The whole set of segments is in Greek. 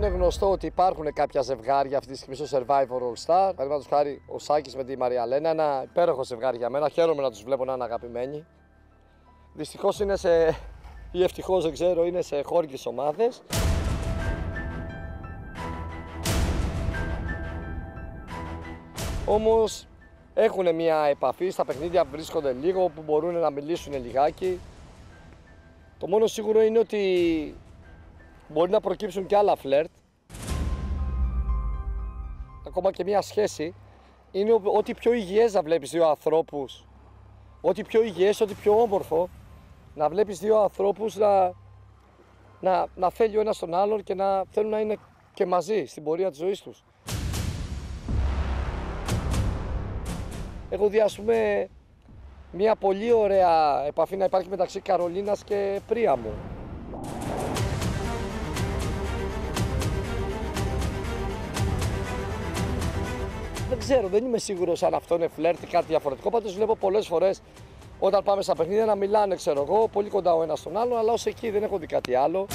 είναι γνωστό ότι υπάρχουν κάποια ζευγάρια αυτή τη στιγμή στο Survivor All Star. Παραδείγματος χάρη ο Σάκης με τη Μαριαλένα, ένα υπέροχο ζευγάρι για μένα. Χαίρομαι να τους βλέπω να είναι αγαπημένοι. Δυστυχώς είναι σε, ή ευτυχώς δεν ξέρω, είναι σε χώρικες ομάδες. Όμως έχουν μια επαφή, στα παιχνίδια βρίσκονται λίγο, που μπορούν να μιλήσουν λιγάκι. Το μόνο σίγουρο είναι ότι μπορεί να προκύψουν και άλλα φλερτ. Ακόμα και μια σχέση είναι ότι πιο υγιές να βλέπεις δύο ανθρώπους, ό,τι πιο υγιές, ό,τι πιο όμορφο, να βλέπεις δύο ανθρώπους να θέλει ο ένας τον άλλον και να θέλουν να είναι και μαζί στην πορεία της ζωής τους. Έχω δει, ας πούμε, μια πολύ ωραία επαφή να υπάρχει μεταξύ Καρολίνας και Πρίαμου. Δεν ξέρω, δεν είμαι σίγουρος αν αυτό είναι φλερτ ή κάτι διαφορετικό. Πάντως βλέπω πολλές φορές όταν πάμε στα παιχνίδια να μιλάνε, ξέρω εγώ, πολύ κοντά ο ένας στον άλλον, αλλά ως εκεί δεν έχω δει κάτι άλλο.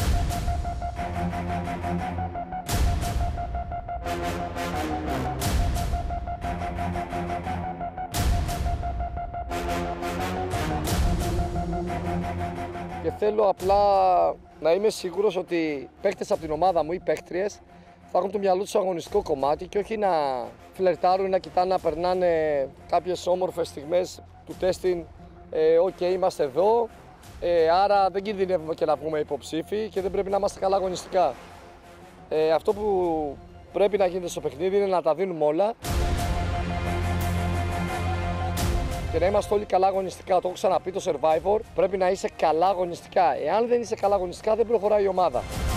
Και θέλω απλά να είμαι σίγουρος ότι οι παίκτες από την ομάδα μου ή παίκτριες θα έχουν το μυαλό τους στο αγωνιστικό κομμάτι και όχι να φλερτάρουν, να κοιτάνε να περνάνε κάποιες όμορφες στιγμές του τέστην. Οκ, είμαστε εδώ, άρα δεν κινδυνεύουμε και να βγούμε υποψήφοι και δεν πρέπει να είμαστε καλά αγωνιστικά. Αυτό που πρέπει να γίνεται στο παιχνίδι είναι να τα δίνουμε όλα και να είμαστε όλοι καλά αγωνιστικά. Το έχω ξαναπεί, το Survivor πρέπει να είσαι καλά αγωνιστικά. Εάν δεν είσαι καλά αγωνιστικά, δεν προχωράει η ομάδα.